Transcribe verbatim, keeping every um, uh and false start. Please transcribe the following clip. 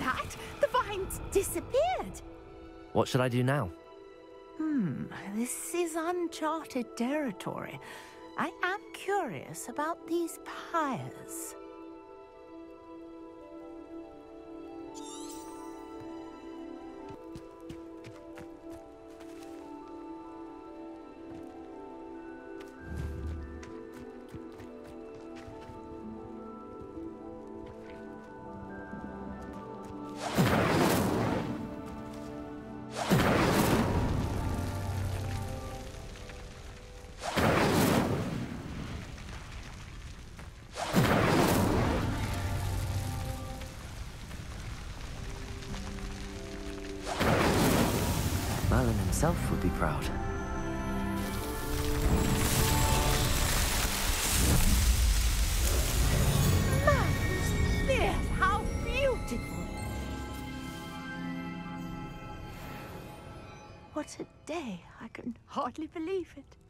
that? The vines disappeared. What should I do now? Hmm, this is uncharted territory. I am curious about these pyres. Merlin himself would be proud. Merlin's beard, how beautiful! What a day, I can hardly believe it.